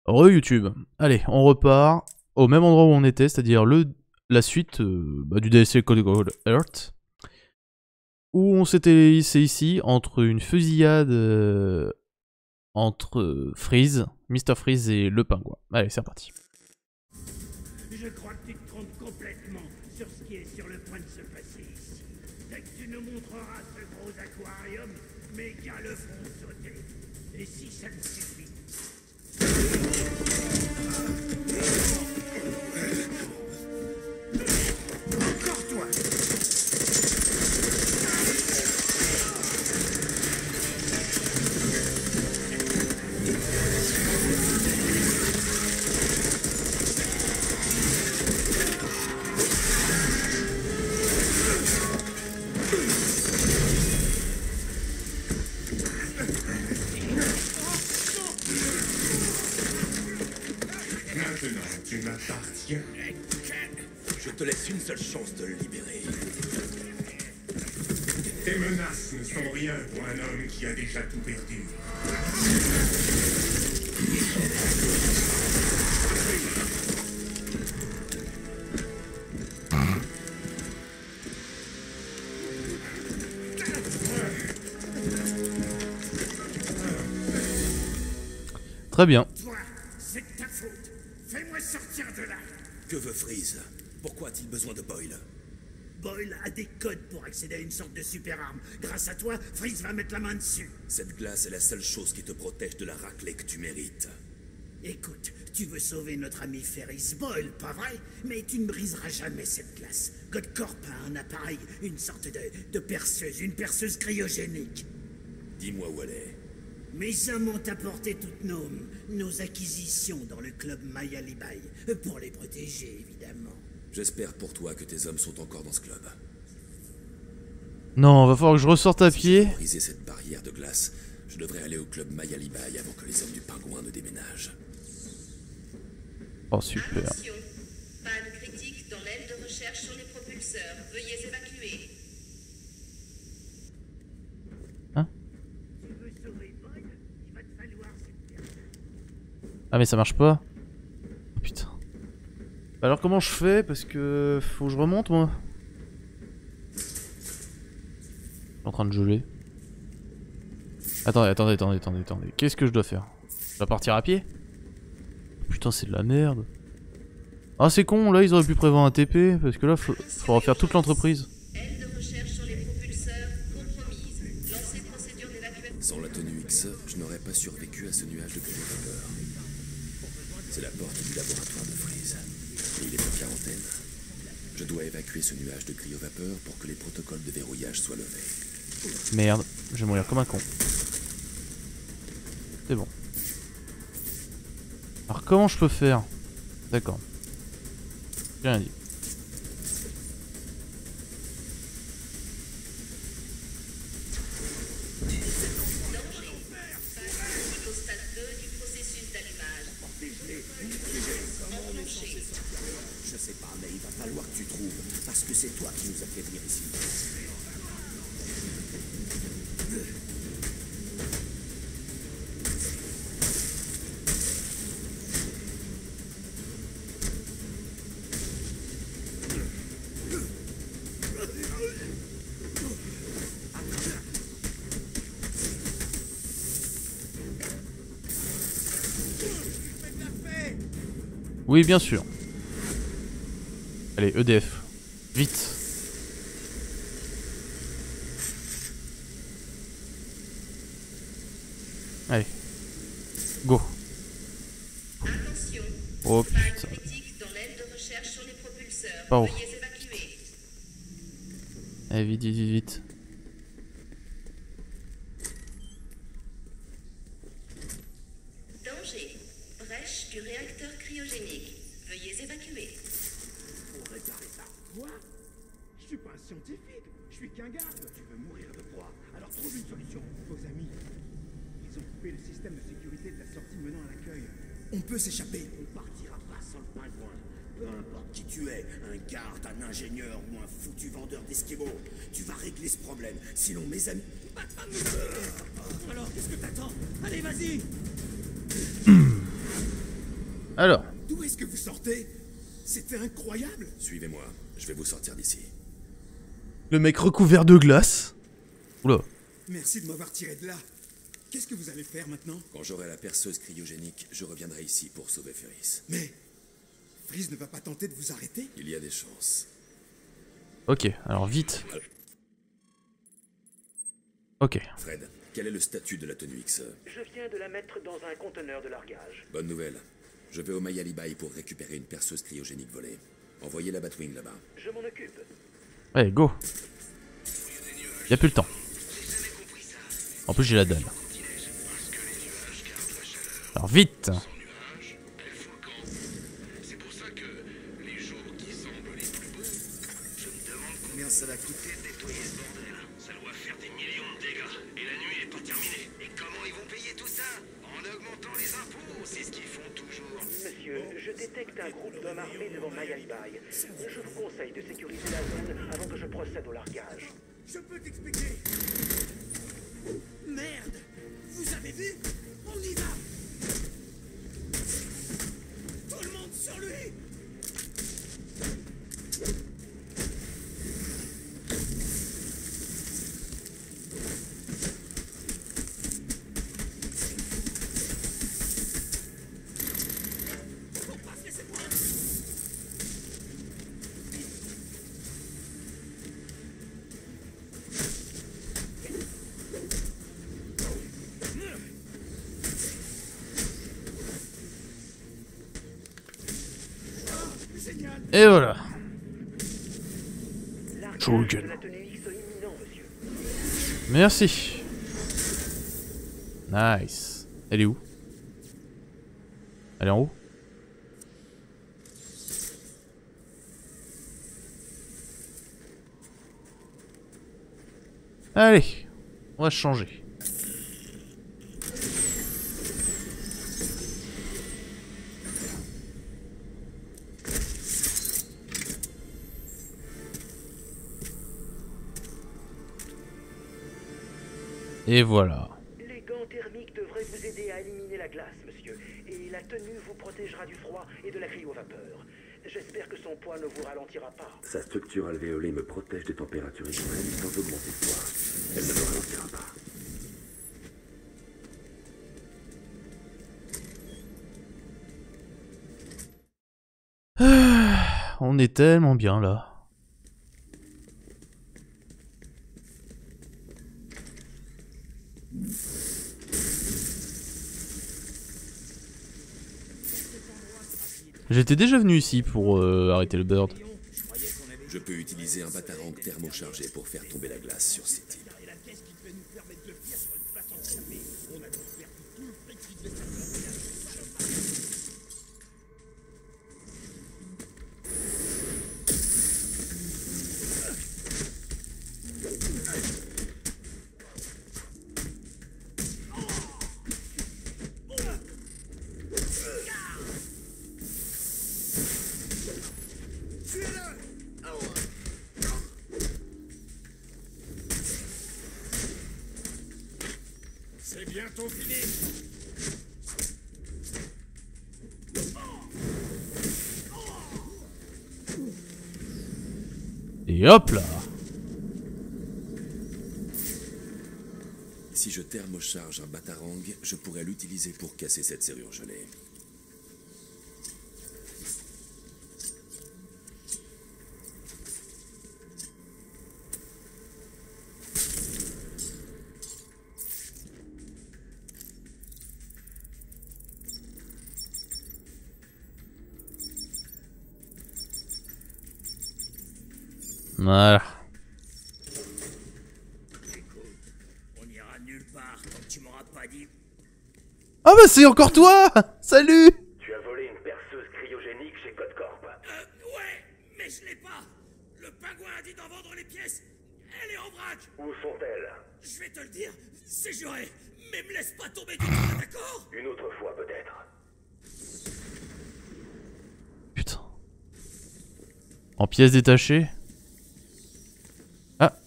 Re-YouTube. Allez, on repart au même endroit où on était, c'est-à-dire la suite du DLC Cold Earth. Où on s'était laissé ici, entre une fusillade entre Freeze, Mr. Freeze et le pingouin. Allez, c'est reparti. Je crois que tu te trompes complètement sur ce qui est sur le point de se passer ici. Dès que tu nous montreras ce gros aquarium, mes gars le feront sauter. Et si ça te suffit. Encore toi. Maintenant, tu m'appartiens. Je te laisse une seule chance de le libérer. Tes menaces ne sont rien pour un homme qui a déjà tout perdu. Très bien. Toi, c'est de ta faute. Fais-moi sortir de là. Que veut Freeze? Pourquoi a-t-il besoin de Boyle? Boyle a des codes pour accéder à une sorte de super arme. Grâce à toi, Freeze va mettre la main dessus. Cette glace est la seule chose qui te protège de la raclée que tu mérites. Écoute, tu veux sauver notre ami Ferris Boyle, pas vrai? Mais tu ne briseras jamais cette glace. Godcorp a un appareil, une sorte de perceuse, une perceuse cryogénique. Dis-moi où elle est. Mes hommes ont apporté toutes nos acquisitions dans le club Maya Libai, pour les protéger, évidemment. J'espère pour toi que tes hommes sont encore dans ce club. Non, va falloir que je ressorte à pied. Pour briser cette barrière de glace, je devrais aller au club Maya Libai avant que les hommes du pingouin ne déménagent. Oh, super. Attention, panne critique dans l'aile de recherche sur les propulseurs. Veuillez évacuer. Tu veux sauver Boyle? Il va te falloir cette personne. Ah, mais ça marche pas. Oh, putain. Alors, comment je fais? Parce que faut que je remonte, moi. Je suis en train de geler. Attendez. Qu'est-ce que je dois faire? Je dois partir à pied? Putain, c'est de la merde. Ah, c'est con, là, ils auraient pu prévoir un TP. Parce que là, faut refaire toute l'entreprise. Aile de recherche sur les propulseurs compromise. Lancez procédure d'évacuation. Sans la tenue X, je n'aurais pas survécu à ce nuage de cryovapeur. C'est la porte du laboratoire de Freeze. Et il est en quarantaine. Je dois évacuer ce nuage de cryovapeur pour que les protocoles de verrouillage soient levés. Merde, je vais mourir comme un con. C'est bon. Alors comment je peux faire? D'accord. J'ai rien dit. Au stade 2 du processus d'allumage. Enclenché. Je sais pas, mais il va falloir que tu trouves, parce que c'est toi qui nous as fait venir ici. Oui, bien sûr. Allez, EDF. Vite. Allez. Go. Attention. Oh Panne putain. critique dans l'aile de recherche sur les propulseurs. Par où? Veuillez évacuer. Allez, vite. Danger. Brèche du réacteur cryogénique. Veuillez évacuer. Pour réparer ça. Quoi? Je suis pas un scientifique. Je suis qu'un garde. Tu veux mourir de froid. Alors trouve une solution. Vos amis, ils ont coupé le système de sécurité de la sortie menant à l'accueil. On peut s'échapper. On partira pas sans le pingouin. Peu importe qui tu es, un garde, un ingénieur ou un foutu vendeur d'esquimaux, tu vas régler ce problème. Sinon, mes amis... Alors, qu'est-ce que t'attends? Allez, vas-y! Alors, D'où est-ce que vous sortez? C'était incroyable. Suivez-moi, je vais vous sortir d'ici. le mec recouvert de glace. Oula. Merci de m'avoir tiré de là. Qu'est-ce que vous allez faire maintenant? Quand j'aurai la perceuse cryogénique, je reviendrai ici pour sauver Ferris. Mais Freeze ne va pas tenter de vous arrêter? Il y a des chances. Ok, alors vite. Ok. Fred, quel est le statut de la tenue X? Je viens de la mettre dans un conteneur de largage. Bonne nouvelle. Je vais au Mayali Bay pour récupérer une perceuse cryogénique volée. Envoyez la Batwing là-bas. Je m'en occupe. Allez, go. Y'a plus le temps. En plus, j'ai la dalle. Alors, vite. Combien ça va coûter? Ça doit faire des millions de dégâts. Et la nuit est pas terminée. Et comment ils vont payer tout ça? En augmentant les impôts, c'est ce qu'ils font toujours. Monsieur, je détecte un groupe d'hommes armés devant Mayalibay. Je vous conseille de sécuriser la zone avant que je procède au largage. Je peux t'expliquer. Merde! Vous avez vu? On y va! Tout le monde sur lui! Faut pas se laisser prendre! Et voilà. Largage Shuriken. de la tenue X imminent, monsieur. Merci. Nice. Elle est où? Elle est en haut? Allez, on va changer. Et voilà. Les gants thermiques devraient vous aider à éliminer la glace, monsieur. Et la tenue vous protégera du froid et de la cryovapeur. J'espère que son poids ne vous ralentira pas. Sa structure alvéolée me protège des températures extrêmes sans augmenter le poids. Elle ne me ralentira pas. On est tellement bien là. J'étais déjà venu ici pour arrêter le bird. Je peux utiliser un batarang thermochargé pour faire tomber la glace sur City. C'est bientôt fini! Et hop là. Si je thermocharge un batarang, je pourrais l'utiliser pour casser cette serrure gelée. Voilà. On ira nulle part tant que tu m'auras pas dit. Ah bah c'est encore toi. Salut. Tu as volé une perceuse cryogénique chez Codecorp. Ouais, mais je l'ai pas. Le pingouin a dit d'en vendre les pièces. Elle est en vrac. Où sont-elles? Je vais te le dire, c'est juré. Mais me laisse pas tomber du train, d'accord? Une autre fois peut-être. Putain. En pièces détachées. Ah.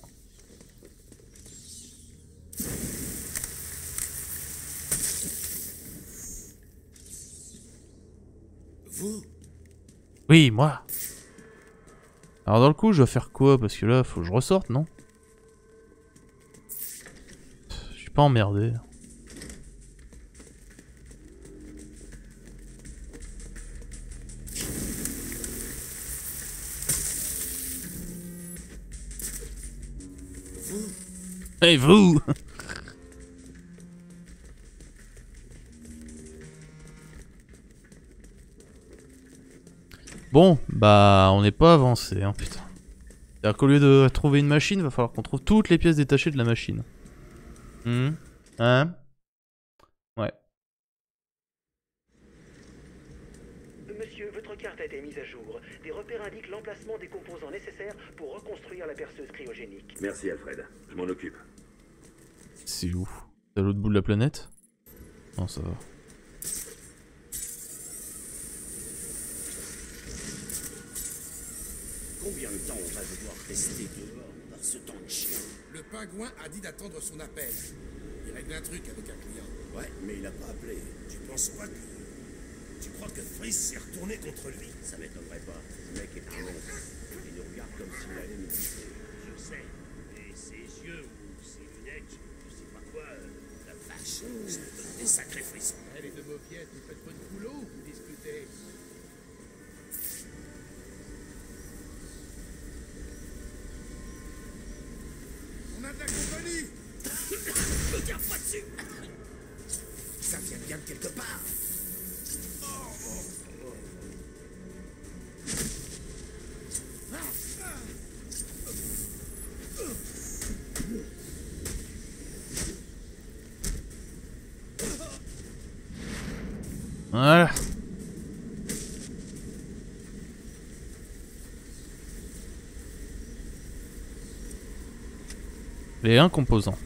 Vous? Oui, moi. Alors dans le coup, je dois faire quoi? Parce que là, faut que je ressorte, non? Je suis pas emmerdé. Hey vous! Bon, bah on n'est pas avancé, hein, putain. C'est-à-dire qu'au lieu de trouver une machine, va falloir qu'on trouve toutes les pièces détachées de la machine. Hein? Ouais. Monsieur, votre carte a été mise à jour. Des repères indiquent l'emplacement des composants nécessaires pour reconstruire la perceuse cryogénique. Merci, Alfred. Je m'en occupe. C'est où? C'est à l'autre bout de la planète? Non, ça va. Combien de temps on va devoir rester dehors par ce temps de chien? Le pingouin a dit d'attendre son appel. Il règle un truc avec un client. Ouais, mais il a pas appelé. Tu penses pas que... Tu crois que Freeze s'est retourné contre lui? Ça m'étonnerait pas. Le mec est un monstre. Il nous regarde comme s'il allait nous buter. Je sais. Et ses yeux ou ses lunettes, je sais pas quoi, la vache. Ça me donne des sacrés frissons. Les deux mauviettes, vous faites votre boulot ou vous discutez? On a de la compagnie. Me tire pas dessus. Ça vient bien de quelque part. Voilà. Et un composant.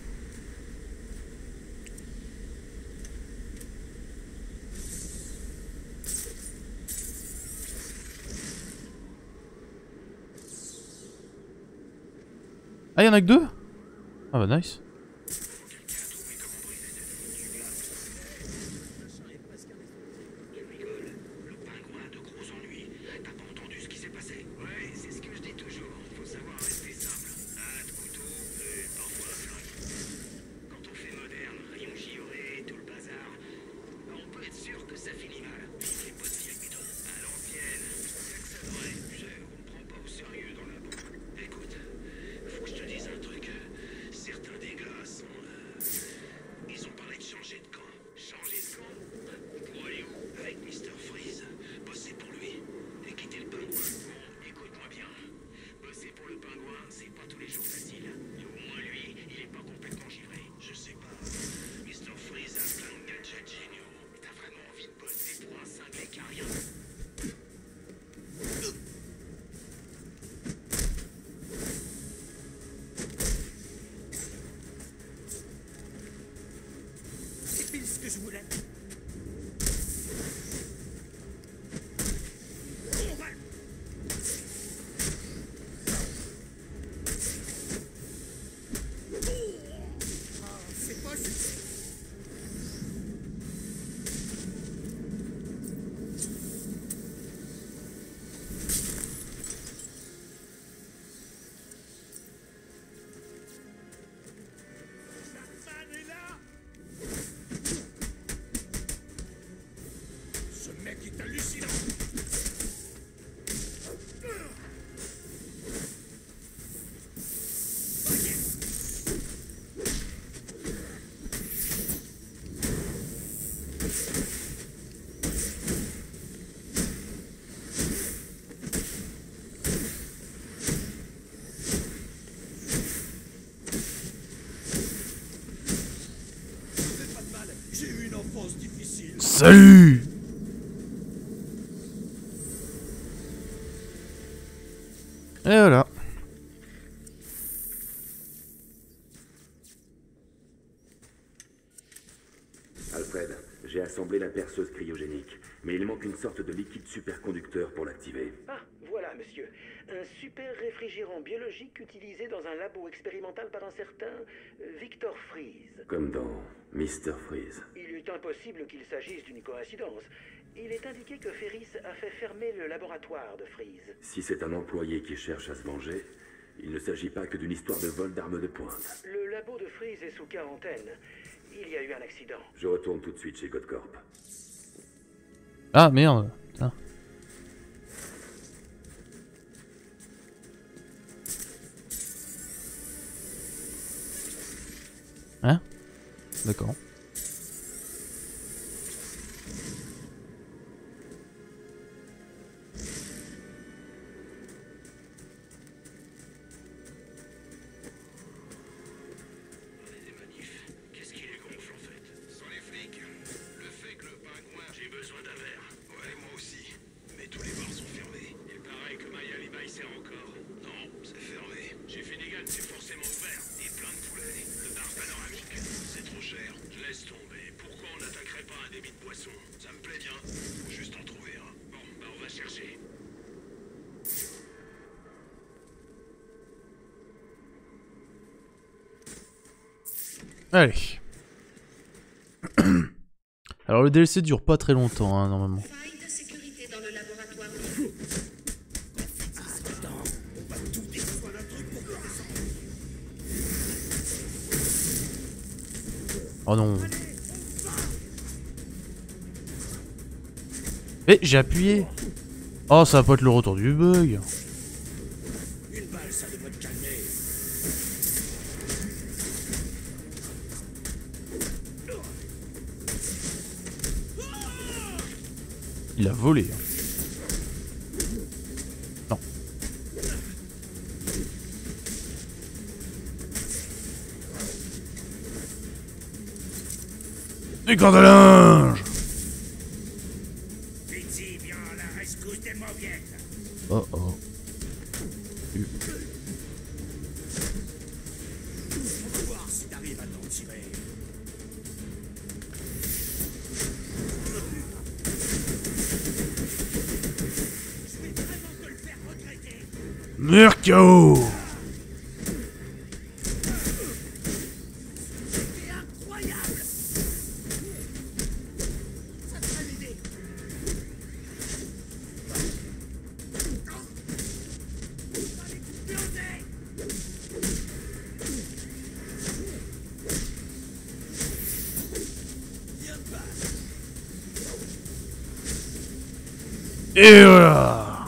Ah, y'en a que deux? Ah bah nice. C'est pile ce que je voulais. C'est pas juste. Ce mec est hallucinant. C'est pas de mal. J'ai eu une enfance difficile. Salut! Et voilà. Alfred, j'ai assemblé la perceuse cryogénique, mais il manque une sorte de liquide superconducteur pour l'activer. Ah, voilà, monsieur. Un super réfrigérant biologique utilisé dans un labo expérimental par un certain Victor Freeze. Comme dans Mr. Freeze. Il est impossible qu'il s'agisse d'une coïncidence. Il est indiqué que Ferris a fait fermer le laboratoire de Freeze. Si c'est un employé qui cherche à se venger, il ne s'agit pas que d'une histoire de vol d'armes de pointe. Le labo de Freeze est sous quarantaine. Il y a eu un accident. Je retourne tout de suite chez Godcorp. Ah merde. Putain. Hein? D'accord. Qu'est-ce qui les gonfle en fait? Sans les flics. Le fait que le pingouin, j'ai besoin d'un verre. Ouais, moi aussi. Mais tous les bars sont fermés. Il paraît que Maya Lima y sert encore. Non, c'est fermé. J'ai Finnegan, c'est forcément ouvert. Et plein de poulets. Le bar panoramique, c'est trop cher. Je laisse tomber. Pourquoi on n'attaquerait pas un débit de boisson? Ça me plaît bien. Faut juste en trouver un. Bon, bah on va chercher. Allez. Alors le DLC dure pas très longtemps hein, normalement. Faille de sécurité dans le laboratoire. Oh non. Eh, j'ai appuyé. Oh, ça va pas être le retour du bug. Une balle, ça devrait te calmer. Il a volé. Non. Des cordes à linge. Vite-y, viens à la rescousse des mauviettes. Oh oh. On va voir si t'arrives à t'en tirer. Je vais vraiment te le faire regretter. Mercao. C'est incroyable. Ça serait l'idée. Allez, exploser. Viens de bas. Et voilà.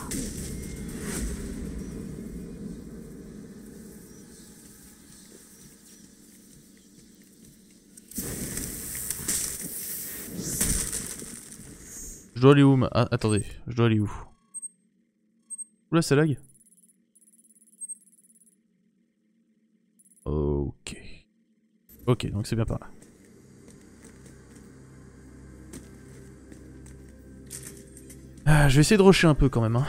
Je dois aller où ah, attendez, je dois aller où? Oula, ça lag. Ok. Ok, donc c'est bien par là. Ah, je vais essayer de rusher un peu quand même. Hein.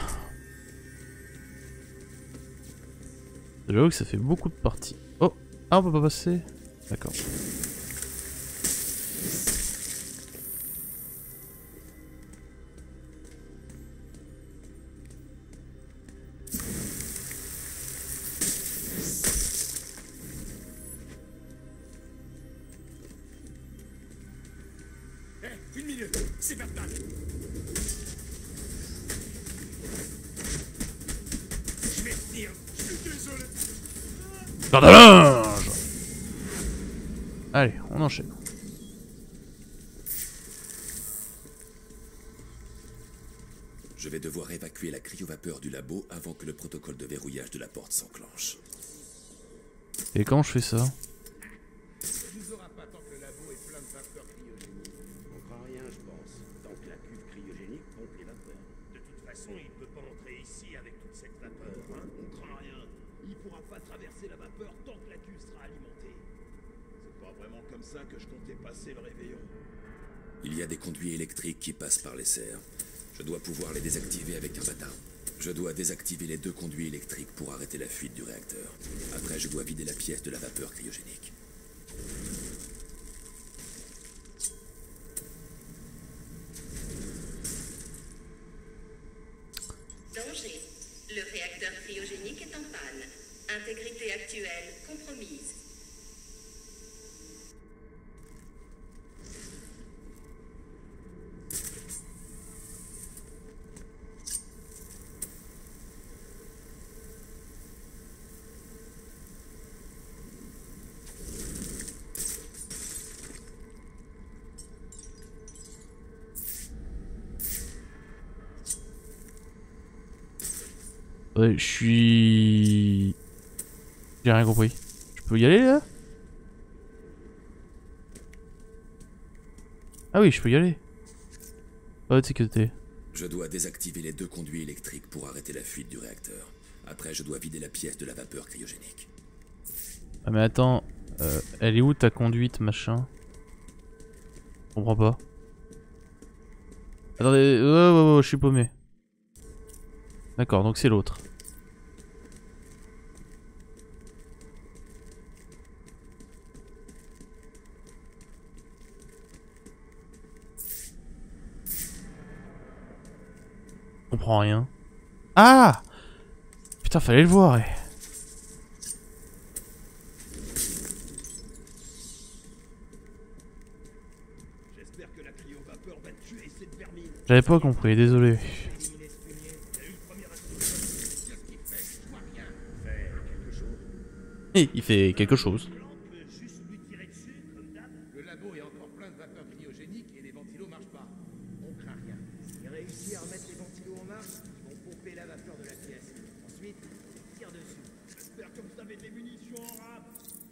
J'avoue que ça fait beaucoup de parties. Oh, ah, on peut pas passer. D'accord. Eh, une minute, c'est Bertman. Je vais tenir. Je suis désolé. Corde à linge. Allez, on enchaîne. Je vais devoir évacuer la cryovapeur du labo avant que le protocole de verrouillage de la porte s'enclenche. Et comment je fais ça? Tu nous auras pas tant que le labo est plein de vapeur cryogénique. On craint rien, je pense. Tant que la cuve cryogénique pompe les vapeurs. De toute façon, il peut pas entrer ici avec toute cette vapeur, hein. On craint rien. Il pourra pas traverser la vapeur tant que la cuve sera alimentée. C'est pas vraiment comme ça que je comptais passer le réveillon. Il y a des conduits électriques qui passent par les serres. Je dois pouvoir les désactiver avec un bâtard. Je dois désactiver les 2 conduits électriques pour arrêter la fuite du réacteur. Après, je dois vider la pièce de la vapeur cryogénique. Danger. Le réacteur cryogénique est en panne. Intégrité actuelle compromise. Ouais, je suis... J'ai rien compris. Je peux y aller là? Ah oui, je peux y aller. Oh, de sécurité. Je dois désactiver les 2 conduits électriques pour arrêter la fuite du réacteur. Après, je dois vider la pièce de la vapeur cryogénique. Ah mais attends, elle est où ta conduite machin? Je comprends pas. Attendez, je suis paumé. D'accord, donc c'est l'autre. Je comprends rien. Ah! Putain, fallait le voir. J'espère que la cryovapeur va tuer cette vermine. J'avais pas compris, désolé. Et il fait quelque chose. Le labo est encore plein de vapeur cryogénique et les ventilos marchent pas. On craint rien. S'il réussit à remettre les ventilos en marche, ils vont pomper la vapeur de la pièce. Ensuite, tire dessus. J'espère que vous avez des munitions en rab.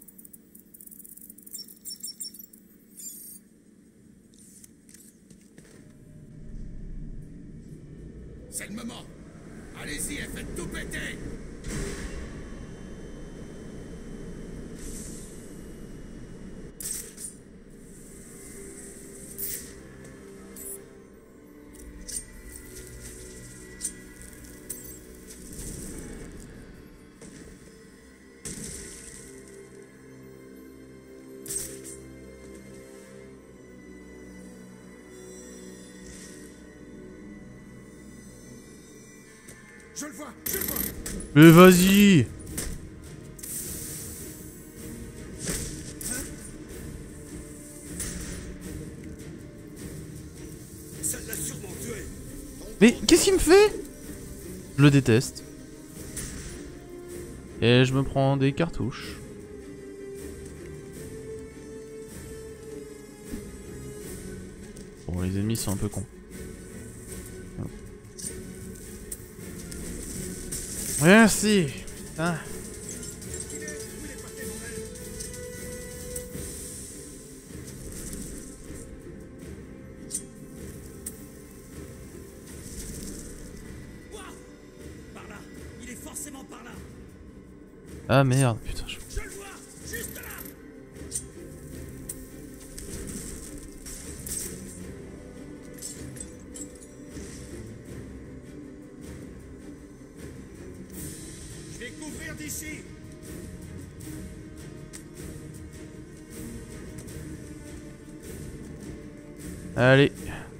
C'est le moment. Allez-y et faites tout péter. Je le vois, je le vois. Mais vas-y! Ça l'a sûrement tué. Mais qu'est-ce qu'il me fait? Je le déteste. Et je me prends des cartouches. Bon, les ennemis sont un peu cons. Merci. Ah. Par là. Il est forcément par là. Ah merde, putain. Je le vois, juste là. Je vais couvrir d'ici. Allez.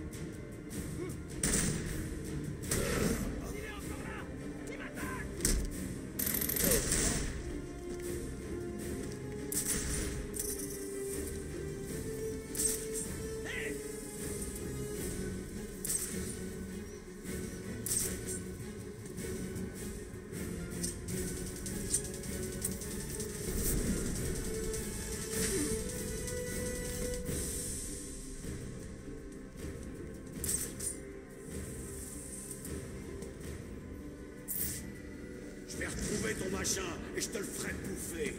Je vais retrouver ton machin et je te le ferai bouffer.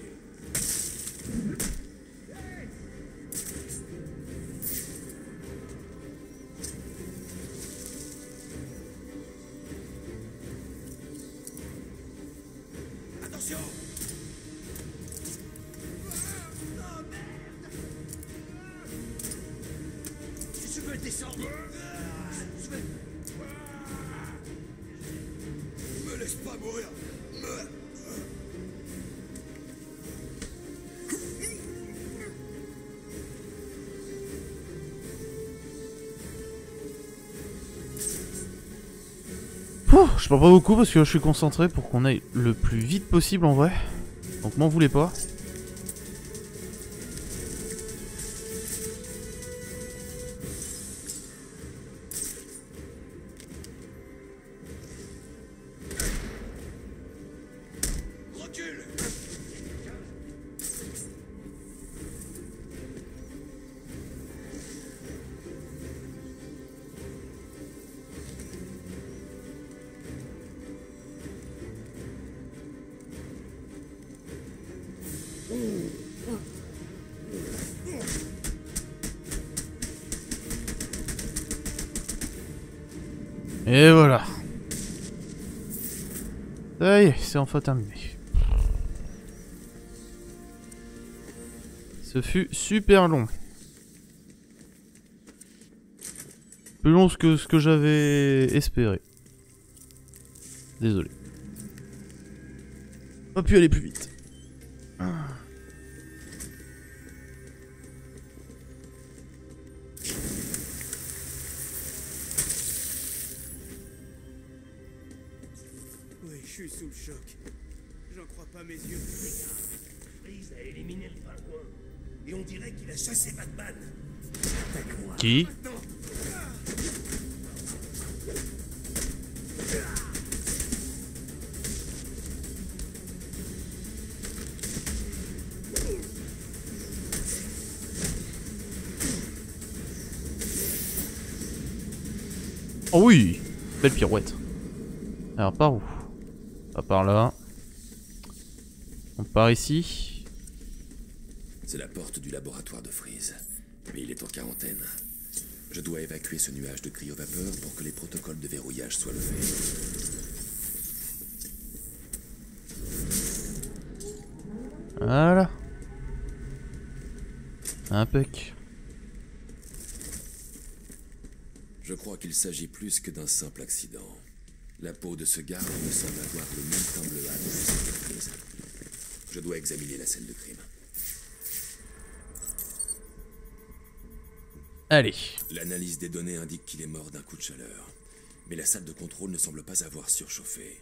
Attention! Oh merde! Si tu veux descendre, Me laisse pas mourir. Je parle pas beaucoup parce que je suis concentré pour qu'on aille le plus vite possible en vrai. Donc m'en voulez pas. Recule. Et voilà. Ça y est, c'est enfin terminé. Ce fut super long. Plus long que ce que j'avais espéré. Désolé. Pas pu aller plus vite. Oui, je suis sous le choc. J'en crois pas mes yeux. Freeze a éliminé le pingouin. Et on dirait qu'il a chassé Batman. Qui? Oh oui, belle pirouette. Alors par où? Pas par là. On part ici. C'est la porte du laboratoire de Freeze. Mais il est en quarantaine. Je dois évacuer ce nuage de cryovapeur pour que les protocoles de verrouillage soient levés. Voilà. Impec. Je crois qu'il s'agit plus que d'un simple accident. La peau de ce garde me semble avoir le même teint bleuâtre que celle de Freeze. Je dois examiner la scène de crime. Allez. L'analyse des données indique qu'il est mort d'un coup de chaleur. Mais la salle de contrôle ne semble pas avoir surchauffé.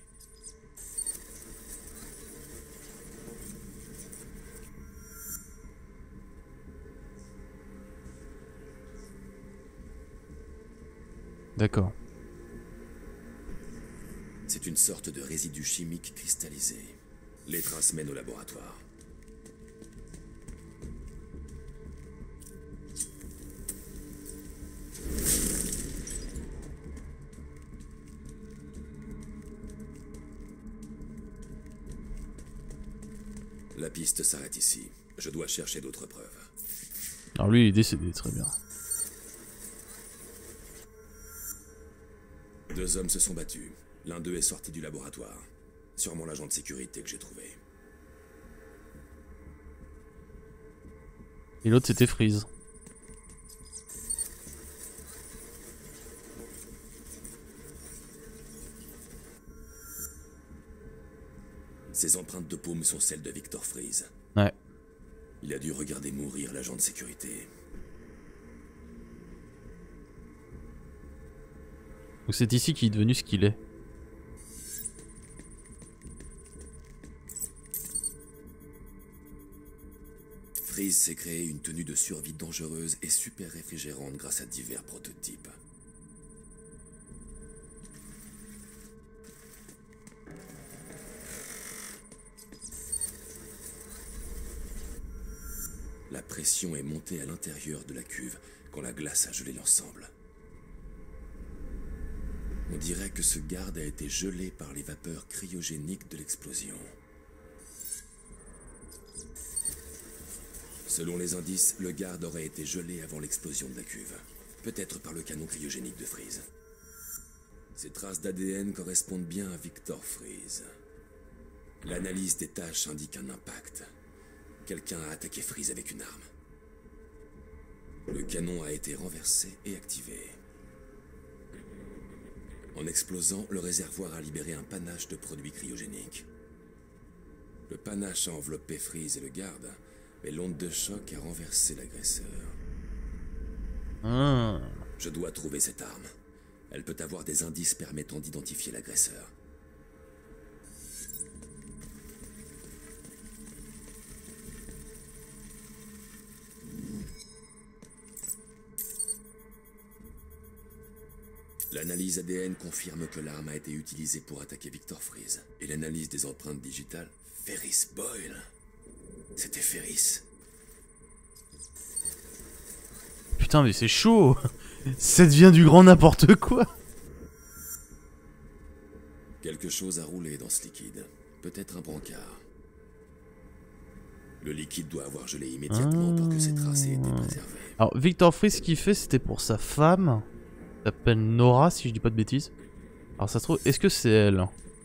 D'accord. C'est une sorte de résidu chimique cristallisé. Les traces mènent au laboratoire. La piste s'arrête ici. Je dois chercher d'autres preuves. Alors lui il est décédé, très bien. Deux hommes se sont battus. L'un d'eux est sorti du laboratoire. Sûrement l'agent de sécurité que j'ai trouvé. Et l'autre c'était Freeze. Ces empreintes de paume sont celles de Victor Freeze. Ouais. Il a dû regarder mourir l'agent de sécurité. Donc c'est ici qu'il est devenu ce qu'il est. Freeze s'est créé une tenue de survie dangereuse et super réfrigérante grâce à divers prototypes. La pression est montée à l'intérieur de la cuve quand la glace a gelé l'ensemble. On dirait que ce garde a été gelé par les vapeurs cryogéniques de l'explosion. Selon les indices, le garde aurait été gelé avant l'explosion de la cuve. Peut-être par le canon cryogénique de Freeze. Ces traces d'ADN correspondent bien à Victor Freeze. L'analyse des taches indique un impact. Quelqu'un a attaqué Freeze avec une arme. Le canon a été renversé et activé. En explosant, le réservoir a libéré un panache de produits cryogéniques. Le panache a enveloppé Freeze et le garde, mais l'onde de choc a renversé l'agresseur. Je dois trouver cette arme. Elle peut avoir des indices permettant d'identifier l'agresseur. L'analyse ADN confirme que l'arme a été utilisée pour attaquer Victor Freeze. Et l'analyse des empreintes digitales... Ferris Boyle. C'était Ferris. Putain mais c'est chaud. Ça devient du grand n'importe quoi. Quelque chose a roulé dans ce liquide. Peut-être un brancard. Le liquide doit avoir gelé immédiatement pour que ces traces aient été préservées. Alors Victor Freeze ce qu'il fait c'était pour sa femme. Elle s'appelle Nora si je dis pas de bêtises. Alors ça se trouve, est-ce que c'est elle?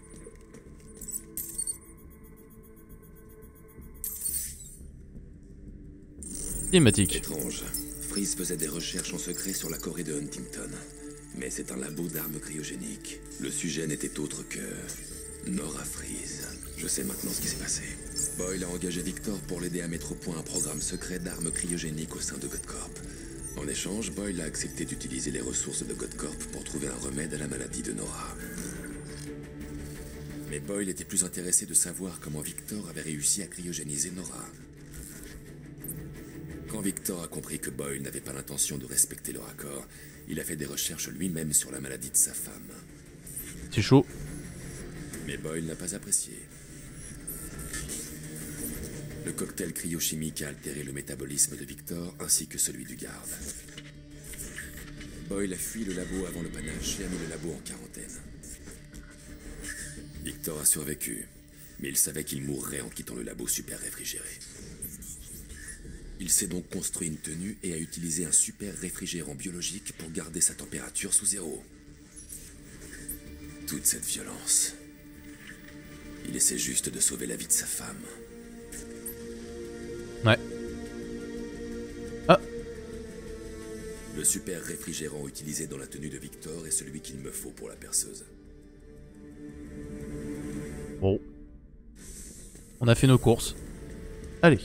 Cinématique. Étrange. Freeze faisait des recherches en secret sur la Corée de Huntington. Mais c'est un labo d'armes cryogéniques. Le sujet n'était autre que... Nora Freeze. Je sais maintenant ce qui s'est passé. Boyle a engagé Victor pour l'aider à mettre au point un programme secret d'armes cryogéniques au sein de Godcorp. En échange, Boyle a accepté d'utiliser les ressources de Godcorp pour trouver un remède à la maladie de Nora. Mais Boyle était plus intéressé de savoir comment Victor avait réussi à cryogéniser Nora. Quand Victor a compris que Boyle n'avait pas l'intention de respecter leur accord, il a fait des recherches lui-même sur la maladie de sa femme. C'est chaud. Mais Boyle n'a pas apprécié. Le cocktail cryochimique a altéré le métabolisme de Victor ainsi que celui du garde. Boyle a fui le labo avant le panache et a mis le labo en quarantaine. Victor a survécu, mais il savait qu'il mourrait en quittant le labo super réfrigéré. Il s'est donc construit une tenue et a utilisé un super réfrigérant biologique pour garder sa température sous zéro. Toute cette violence. Il essaie juste de sauver la vie de sa femme. Ouais. Ah. Le super réfrigérant utilisé dans la tenue de Victor est celui qu'il me faut pour la perceuse. Bon. On a fait nos courses. Allez.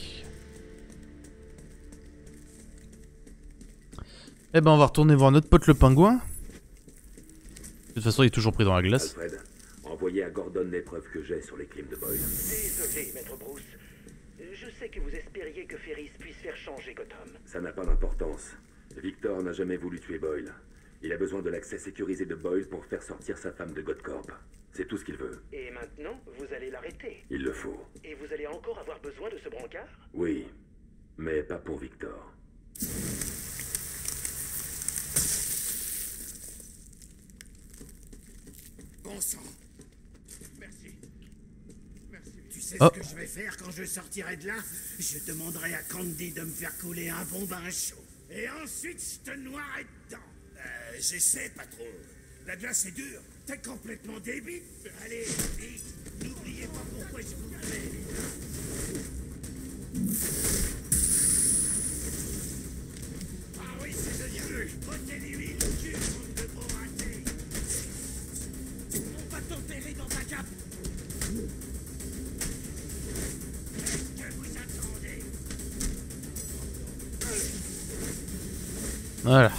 Eh ben on va retourner voir notre pote le pingouin. De toute façon il est toujours pris dans la glace. Alfred, envoyez à Gordon les preuves que j'ai sur les crimes de Boyle. Désolé, Maître Bruce. Je sais que vous espériez que Ferris puisse faire changer Gotham. Ça n'a pas d'importance. Victor n'a jamais voulu tuer Boyle. Il a besoin de l'accès sécurisé de Boyle pour faire sortir sa femme de Godcorp. C'est tout ce qu'il veut. Et maintenant, vous allez l'arrêter. Il le faut. Et vous allez encore avoir besoin de ce brancard? Oui, mais pas pour Victor. Bon sang. Merci. Merci. Tu sais Oh. ce que je vais faire quand je sortirai de là? Je demanderai à Candy de me faire couler un bon bain chaud. Et ensuite, je te noierai dedans. J'essaie, patron. La glace est dure. T'es complètement débile. Allez, vite. N'oubliez pas pourquoi je vous fais. Ah oui, c'est de Dieu. Ôtez l'huile, Dieu, bande de gros ratés. On va t'enterrer dans ta cape. Qu'est-ce que vous attendez? Voilà.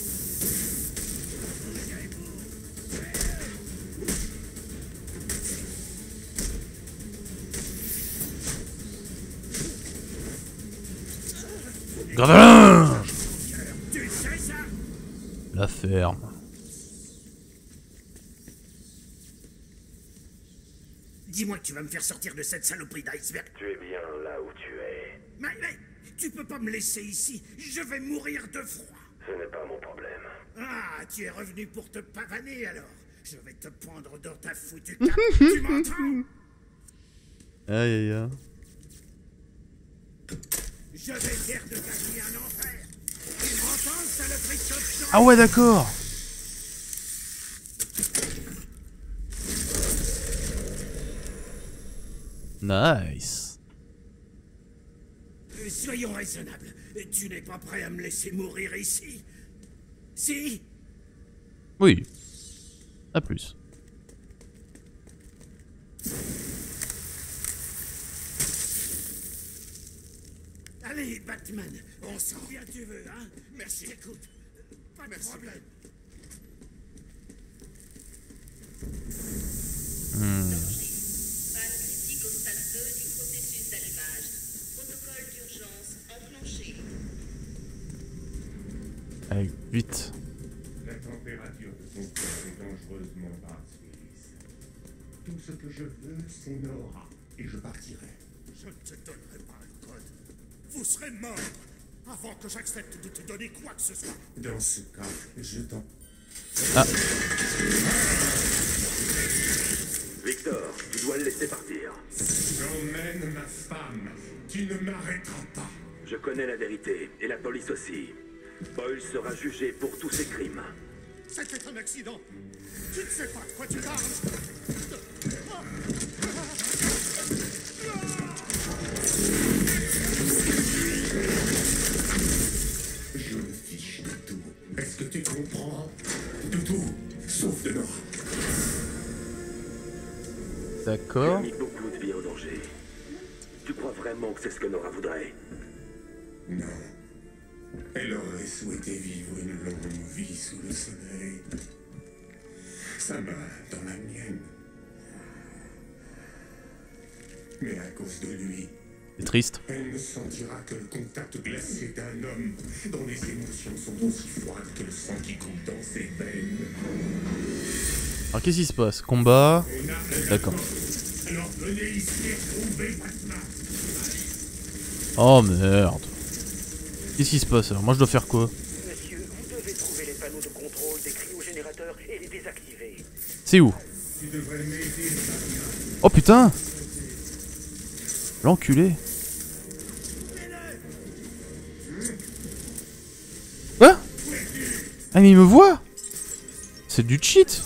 Gradin. Tu sais ça? La ferme. Dis-moi que tu vas me faire sortir de cette saloperie d'iceberg. Tu es bien là où tu es. Mais tu peux pas me laisser ici. Je vais mourir de froid. Ce n'est pas mon problème. Ah, tu es revenu pour te pavaner alors. Je vais te pendre dans ta foutue cape. Tu m'entends? Aïe aïe aïe. Je vais faire de ta vie un enfer. Tu m'entends, saloperie de cochon? Ah ouais d'accord. Nice. Soyons raisonnables. Tu n'es pas prêt à me laisser mourir ici? Si? Oui. À plus. Allez, Batman, on s'en vient tu veux, hein? Merci. Écoute, pas de problème. Panne critique au stade 2 du processus d'allumage. Protocole d'urgence enclenché. Allez, vite. La température de son corps est dangereusement basse, Willis. Tout ce que je veux, c'est Nora. Et je partirai. Je ne te donnerai pas le code. Vous serez mort avant que j'accepte de te donner quoi que ce soit. Dans ce cas, je t'en... Victor, tu dois le laisser partir. J'emmène ma femme. Tu ne m'arrêteras pas. Je connais la vérité, et la police aussi. Boyle sera jugé pour tous ses crimes. C'était un accident. Tu ne sais pas de quoi tu parles. Je me fiche de tout. Est-ce que tu comprends? De tout, sauf de Nora. Tu D'accord. as mis beaucoup de vie en danger. Tu crois vraiment que c'est ce que Nora voudrait? Non. Elle aurait souhaité vivre une longue vie sous le soleil. Sa main dans la mienne. Mais à cause de lui, C'est triste. elle ne sentira que le contact glacé d'un homme dont les émotions sont aussi froides que le sang qui coule dans ses veines. Alors qu'est-ce qui se passe? Combat. D'accord. Alors venez ici et trouvez Batman. Oh merde. Qu'est-ce qui se passe alors? Moi je dois faire quoi? Monsieur, vous devez trouver les panneaux de contrôle des cryogénérateurs et les désactiver. C'est où? Tu devrais m'aider, Batman. Oh putain! L'enculé. Quoi? Ah mais il me voit! C'est du cheat!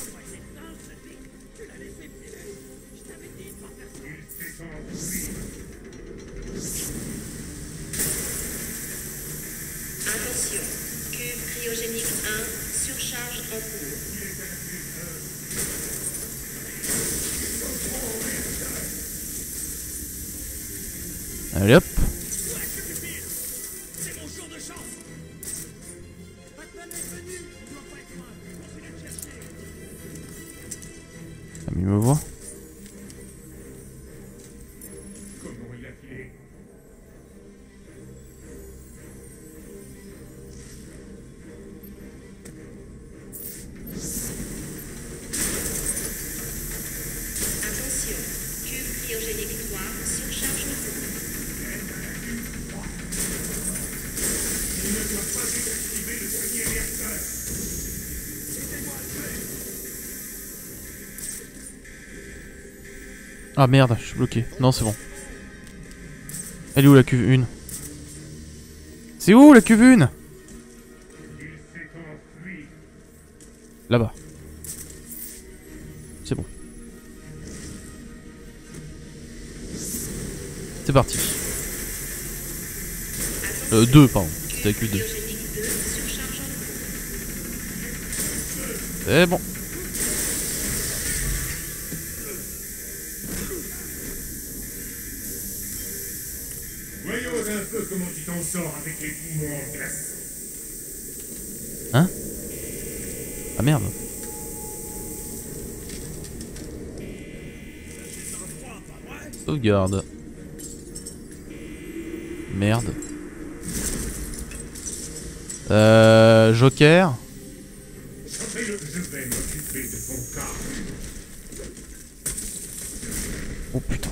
Attention, cube cryogénique 1, surcharge en cours. Allez hop! C'est mon jour de chance. Batman est venu. Il doit pas être loin. Continuez de chercher. Ah mais il me voit. Comment il a filé? Attention, cube cryogénique 3, surcharge en cours. Il ne doit pas désactiver le dernier réacteur. Ah merde, je suis bloqué. Non c'est bon. Elle est où la cuve 1? C'est où la cuve 1? Il s'est enfui. Là-bas. C'est bon. C'est parti. 2 pardon. C'était avec 2. Cryogénique 2, surcharge en cours. C'est bon. Voyons un peu comment tu t'en sors avec les poumons en glace. Hein? Ah merde. Sauvegarde. Merde. Joker. Je vais m'occuper de ton cas. Oh putain.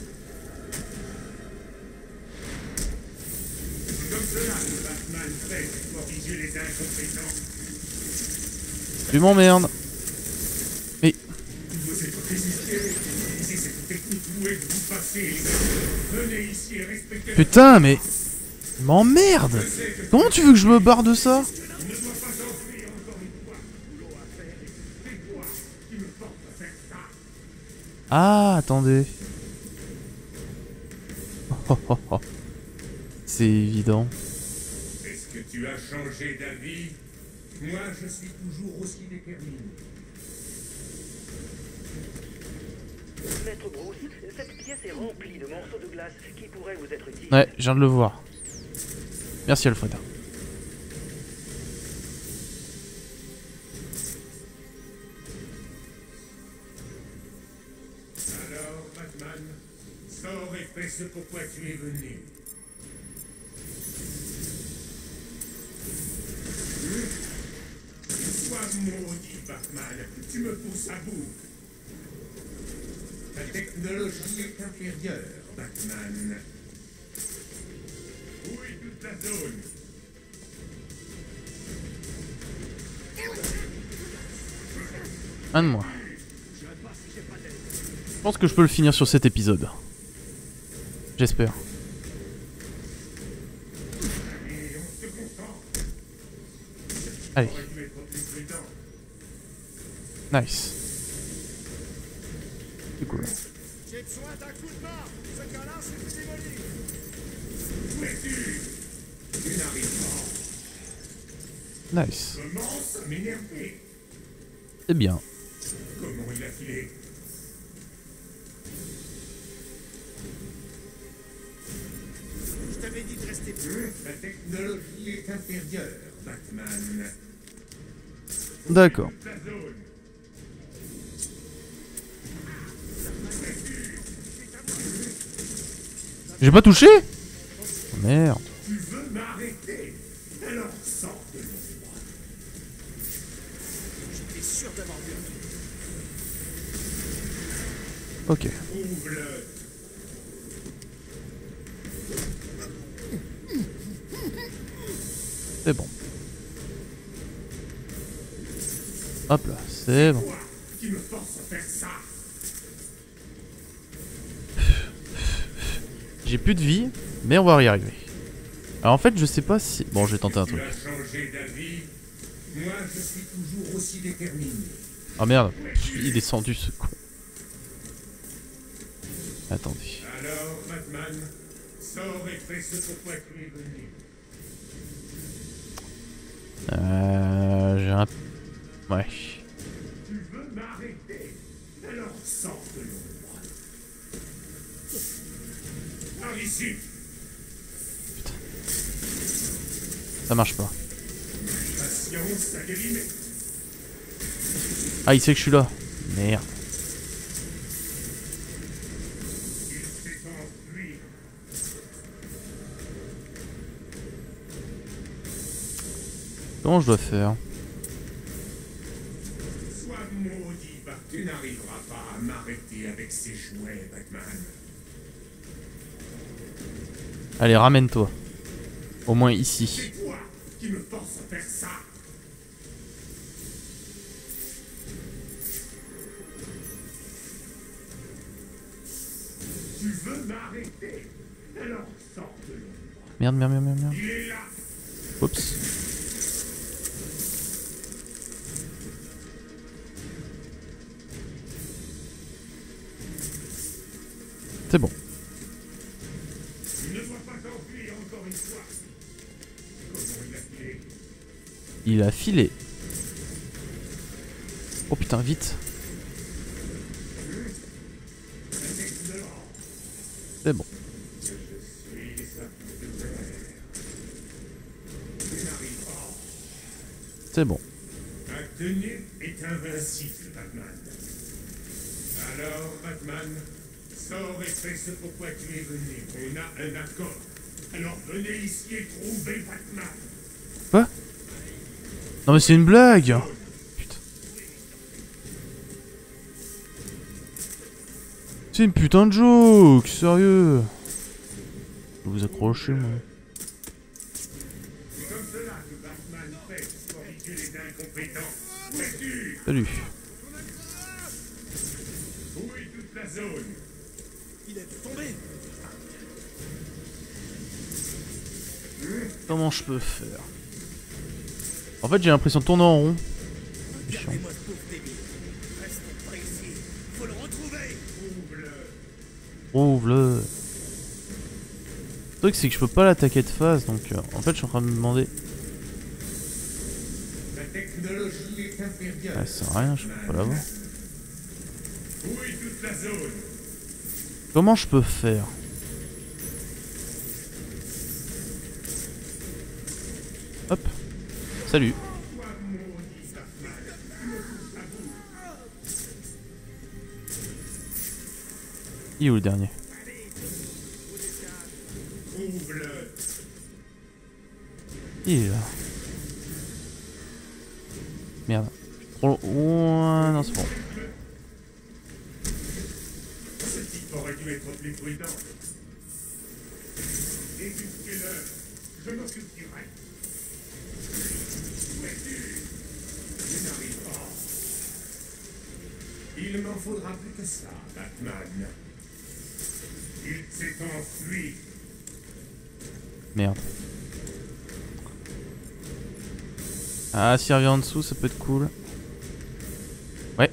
C'est comme cela que Batman fait pour corriger les incompétents. Tu m'emmerdes. Mais Vous êtes physiciens, utilisez cette technique douée de vous passer. Venez ici et respectez. putain mais. Il m'emmerde. Comment tu veux que je me barre de ça? Il ne doit pas s'enfuir encore une fois. Boulot à faire et c'est toi qui me porte à faire ça. Ah attendez. Oh, oh, oh. C'est évident. Est-ce que tu as changé d'avis? Moi, je suis toujours aussi déterminé. Maître Bruce, cette pièce est remplie de morceaux de glace qui pourraient vous être utiles. Ouais, je viens de le voir. Merci Alfred. Alors, Batman, sors et fais ce pourquoi tu es venu. Sois maudit, Batman, tu me pousses à bout. Ta technologie est inférieure, Batman. Fouille toute la zone. Un de moi. Je pense que je peux le finir sur cet épisode. J'espère. Allez. Nice. C'est cool. J'ai besoin d'un coup de main. Ce gars-là, c'est démoli. Où es-tu? Tu n'arrives pas. Nice. Commence à m'énerver. C'est bien. Comment il a filé? Je t'avais dit de rester plus. La technologie est inférieure, Batman. D'accord. La zone. J'ai pas touché? Oh, merde. Tu veux m'arrêter? Alors sors de l'ombre. J'étais sûr d'avoir vu. Ok. Ouvre-le. C'est bon. Hop là, c'est bon. Toi qui me force à faire ça. J'ai plus de vie, mais on va y arriver. Alors en fait, je sais pas si... Bon, je vais tenter un truc. Tu as changé d'avis. Moi, je suis toujours aussi déterminé. Ah merde, il est descendu ce con. Attendez. Alors, Batman, sors et fais ce pourquoi tu es venu. J'ai un... Ouais. Tu veux m'arrêter? Alors sors de l'ombre. Par ici. Ça marche pas. Patience à des limites. Ah, il sait que je suis là. Merde. Il s'est enfui. Comment je dois faire? Sois maudit, tu n'arriveras pas à m'arrêter avec ces jouets, Batman. Allez, ramène-toi. Au moins ici. C'est toi qui me force à faire ça. Tu veux m'arrêter? Alors sors de l'ombre. Merde, merde, merde, merde, merde. Il est là. Oups. C'est bon. Tu ne dois pas t'enfuir encore une fois. Comment il a filé? Il a filé. Oh putain, vite. C'est bon. Je suis sa de terre. Tu n'arrives pas. C'est bon. Ta tenue est invincible, Batman. Alors, Batman, sors et fais ce pourquoi tu es venu. On a un accord. Alors venez ici et trouvez Batman. Quoi? Non mais c'est une blague. Putain. C'est une putain de joke, sérieux. Je vais vous accrocher moi. C'est comme cela que Batman fait pour éviter les incompétents. Où es-tu? Salut. Où est toute la zone? Il a dû tomber. Comment je peux faire? En fait j'ai l'impression de tourner en rond. C'est chiant. Gardez-moi ce pauvre débile. Restons pas ici. Faut le retrouver. Ouvre-le. Le truc c'est que je peux pas l'attaquer de face donc en fait je suis en train de me demander. La technologie est inférieure. Ah, ça sert à rien, je peux pas l'avoir. Où est toute la zone? Comment je peux faire? Hop. Salut. Il est où le dernier? Ouvre-le. Il est là. Merde. Trop... Ouais, non c'est bon. Ce type aurait dû être plus prudent. Débusquez-le. Je m'occuperai. Où es-tu? Tu n'arrives pas. Il ne m'en faudra plus que ça, Batman. Il s'est enfui. Merde. Ah, s'il revient en dessous, ça peut être cool. Ouais,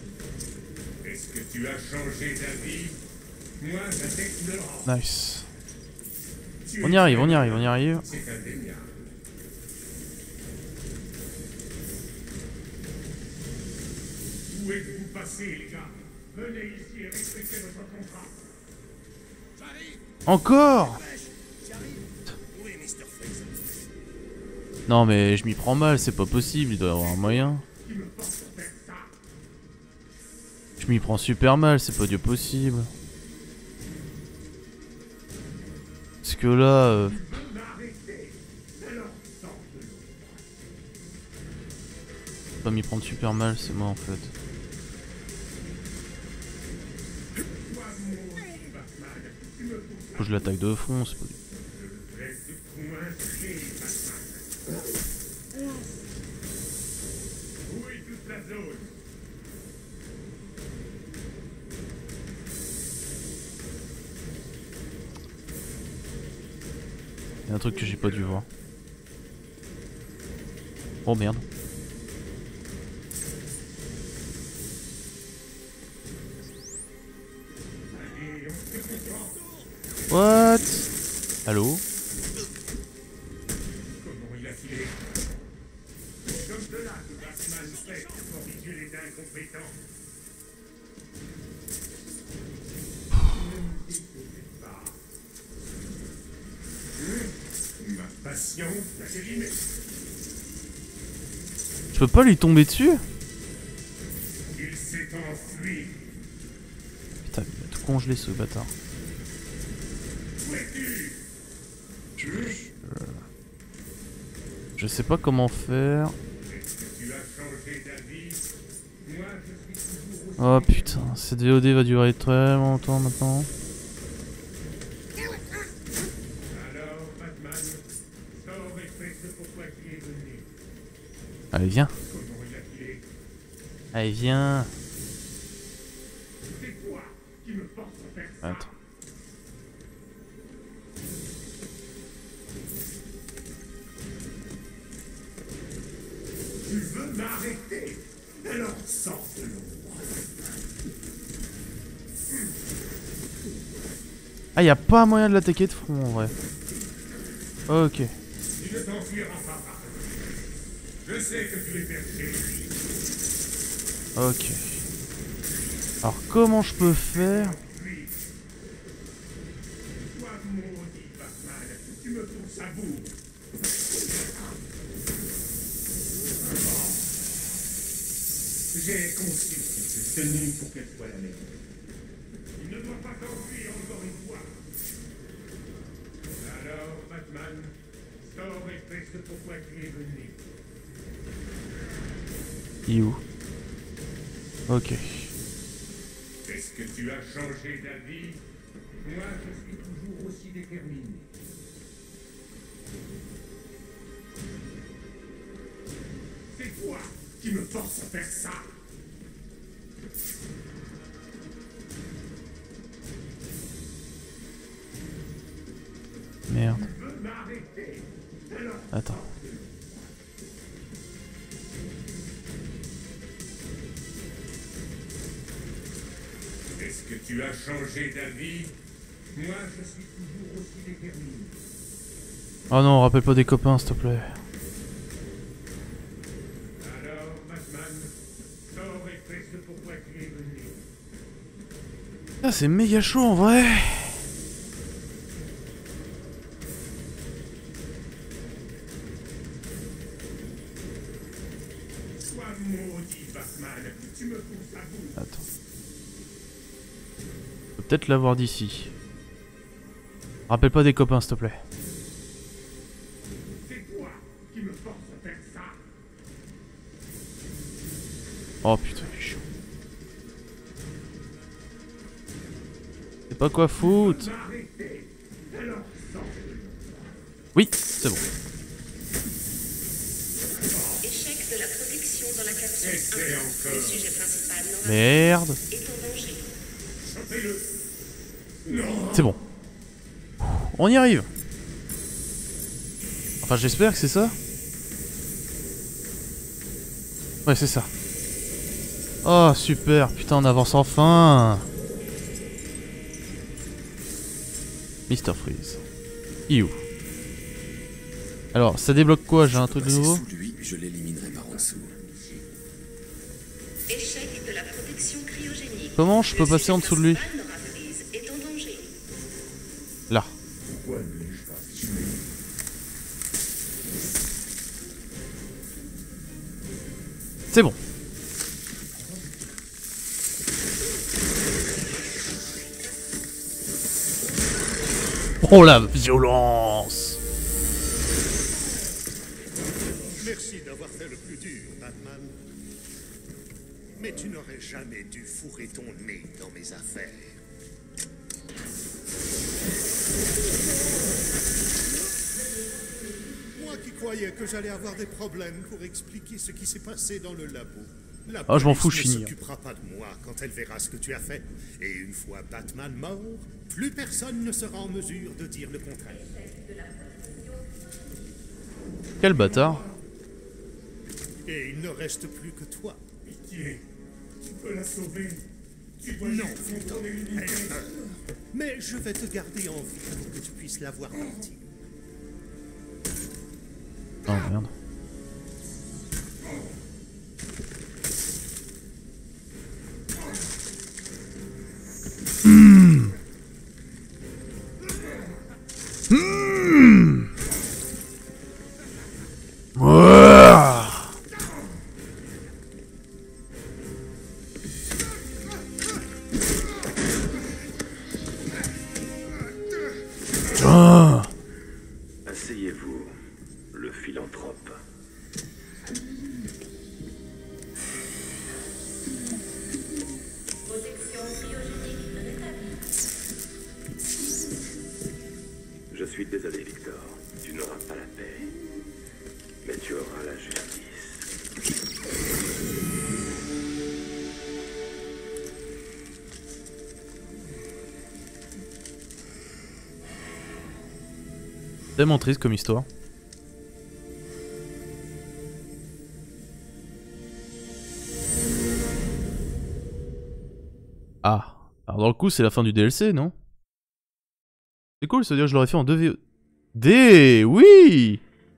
tu as changé d'avis? Moi, la technologie. Nice. On y arrive, on y arrive, on y arrive. C'est indéniable. Où êtes-vous passés, les gars? Venez ici et respectez votre contrat. J'arrive. Encore? Oui, Mr. Freeze. Non mais je m'y prends mal, c'est pas possible, il doit y avoir un moyen. Je m'y prends super mal, c'est pas du possible. Parce que là... Pas m'y prendre super mal, c'est moi en fait. Faut que je l'attaque de front, c'est pas du... Il y a un truc que j'ai pas dû voir. Oh merde. What? Allô? Comment il a filé? Comme cela que Batman fait pour corriger les incompétents. Ne me découvez pas. Ma patience n'a périmé. Je peux pas lui tomber dessus? Il s'est enfui. Putain, il a tout congelé ce bâtard. Où es-tu? Je sais pas comment faire. Est-ce que tu as changé d'avis? Moi, je suis toujours aussi... Oh putain, cette VOD va durer très longtemps maintenant. Alors, Batman, sors et fais ce pourquoi tu es venu. Allez, viens. Comment il a filé? Allez, viens. C'est toi qui me force à faire ça. Attends. Tu veux m'arrêter? Alors sors de l'ombre. Ah, y a pas moyen de l'attaquer de front en vrai. Ok. Tu ne t'enfuiras pas par là. Je sais que tu es perché. Ok. Alors comment je peux faire? Toi, maudit Batman, tu me pousses à bout. J'ai conçu cette tenue pour qu'elle soit la même. Il ne doit pas t'enfuir encore une fois. Alors, Batman, sors et fais ce pourquoi tu es venu. Il est où? Ok. Est-ce que tu as changé d'avis? Moi, je suis toujours aussi déterminé. C'est toi qui me force à faire ça. Merde. Tu veux m'arrêter? Alors, Attends. est-ce que tu as changé d'avis? Moi, je suis toujours aussi déterminé. Oh non, rappelle pas des copains s'il te plaît. Alors, Batman, sors et fais ce pourquoi tu es venu. Ah, c'est méga chaud en vrai. Sois maudit, Batman, tu me pousses à bout. Attends. Je peux peut-être l'avoir d'ici. Rappelle pas des copains s'il te plaît. C'est toi qui me force à faire ça. Oh putain, il est chaud. C'est pas quoi foutre. M'arrêter. Alors, sors. Oui, c'est bon. Échec de la protection dans la capsule 1. Le sujet principal n'aura Merde. est en danger. Chopez-le. Non. C'est bon. On y arrive. Enfin, j'espère que c'est ça. Ouais, c'est ça. Oh super, putain on avance enfin. Mr. Freeze. You. Alors ça débloque quoi? J'ai un truc de nouveau? Sous lui, je l'éliminerai par en dessous. Échec de la protection cryogénique. Comment je peux passer en dessous de lui? Freeze est en danger. Là. Pourquoi n'ai-je pas tué? C'est bon. Oh la violence! Merci d'avoir fait le plus dur, Batman. Mais tu n'aurais jamais dû fourrer ton nez dans mes affaires. Moi qui croyais que j'allais avoir des problèmes pour expliquer ce qui s'est passé dans le labo. La Ah, je m'en fous, je police finis. ne s'occupera pas de moi quand elle verra ce que tu as fait. Et une fois Batman mort, plus personne ne sera en mesure de dire le contraire. Quel bâtard. Et il ne reste plus que toi. Pitié, tu peux la sauver. Tu dois Non, juste Victor, contrôler elle l'unité. meurt. Mais je vais te garder en vie pour que tu puisses la voir partir. Oh merde. Asseyez-vous, le philanthrope. Protection cryogénique rétablie. Je suis désolé, Victor. Tu n'auras pas la paix. Mais tu auras la justice. Tellement triste comme histoire. Ah. Alors dans le coup c'est la fin du DLC, non? C'est cool, ça veut dire que je l'aurais fait en 2D. Oui.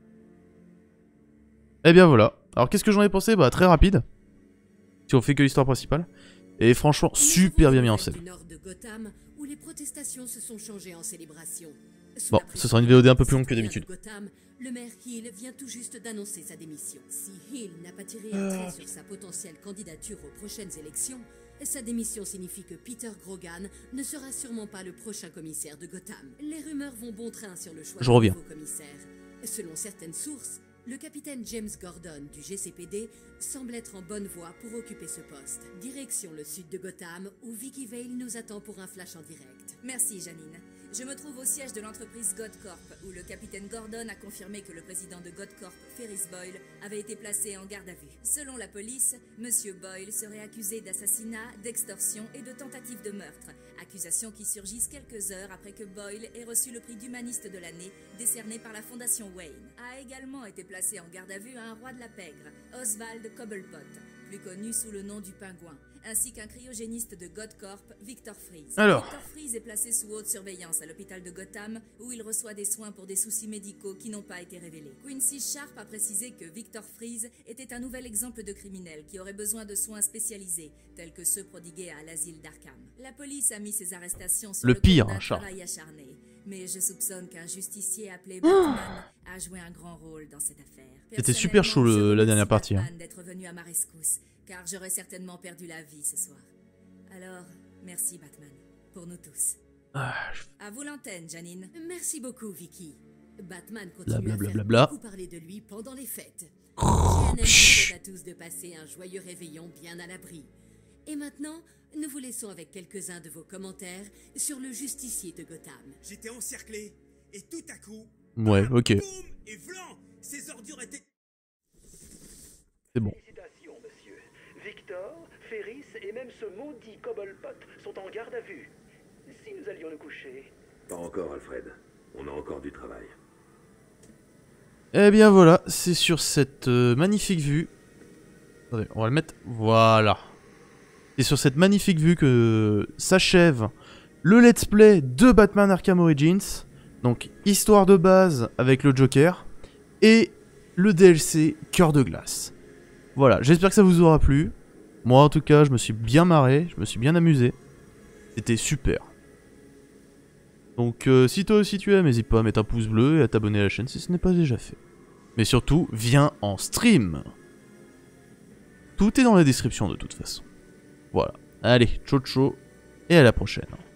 Eh bien voilà. Alors qu'est-ce que j'en ai pensé? Bah très rapide. Si on fait que l'histoire principale. Et franchement super bien mis en scène. Du nord de Gotham, où les protestations se sont changées en célébration. Sous Bon, la ce sera une VOD un peu plus longue que pression d'habitude. de Gotham, le maire Hill vient tout juste d'annoncer sa démission. Si Hill n'a pas tiré un trait sur sa potentielle candidature aux prochaines élections, sa démission signifie que Peter Grogan ne sera sûrement pas le prochain commissaire de Gotham. Les rumeurs vont bon train sur le choix Je du reviens. nouveau commissaire. Selon certaines sources, le capitaine James Gordon du GCPD semble être en bonne voie pour occuper ce poste. Direction le sud de Gotham, où Vicky Vale nous attend pour un flash en direct. Merci Janine. Je me trouve au siège de l'entreprise Godcorp, où le capitaine Gordon a confirmé que le président de Godcorp, Ferris Boyle, avait été placé en garde à vue. Selon la police, Monsieur Boyle serait accusé d'assassinat, d'extorsion et de tentative de meurtre, accusations qui surgissent quelques heures après que Boyle ait reçu le prix d'humaniste de l'année, décerné par la Fondation Wayne. A également été placé en garde à vue un roi de la pègre, Oswald Cobblepot, plus connu sous le nom du Pingouin, ainsi qu'un cryogéniste de Godcorp, Victor Freeze. Alors. Victor Freeze est placé sous haute surveillance à l'hôpital de Gotham, où il reçoit des soins pour des soucis médicaux qui n'ont pas été révélés. Quincy Sharp a précisé que Victor Freeze était un nouvel exemple de criminel qui aurait besoin de soins spécialisés, tels que ceux prodigués à l'asile d'Arkham. La police a mis ses arrestations sur Le le pire, compte d'un hein, Sharp. travail acharné, mais je soupçonne qu'un justicier appelé Batman a joué un grand rôle dans cette affaire. C'était super chaud, Personnellement, je la dernière remercie partie, hein. Batman d'être venu à ma rescousse, car j'aurais certainement perdu la vie ce soir. Alors, merci Batman, pour nous tous. À vous l'antenne, Janine. Merci beaucoup, Vicky. Batman continue à Blablabla. faire beaucoup parler de lui pendant les fêtes. J'ai souhaite à tous de passer un joyeux réveillon bien à l'abri. Et maintenant, nous vous laissons avec quelques-uns de vos commentaires sur le justicier de Gotham. J'étais encerclé, et tout à coup... Ouais, ok. Boum, et vlan, ces ordures étaient... C'est bon. Félicitations, monsieur. Victor, Ferris et même ce maudit Cobblepot sont en garde à vue. Si nous allions nous coucher... Pas encore, Alfred. On a encore du travail. Eh bien voilà, c'est sur cette magnifique vue. Attendez, on va le mettre. Voilà. C'est sur cette magnifique vue que s'achève le let's play de Batman Arkham Origins. Donc histoire de base avec le Joker et le DLC Cœur de Glace. Voilà, j'espère que ça vous aura plu. Moi en tout cas, je me suis bien marré, je me suis bien amusé. C'était super. Donc si toi aussi tu aimes, n'hésite pas à mettre un pouce bleu et à t'abonner à la chaîne si ce n'est pas déjà fait. Mais surtout, viens en stream. Tout est dans la description de toute façon. Voilà. Allez, ciao ciao et à la prochaine.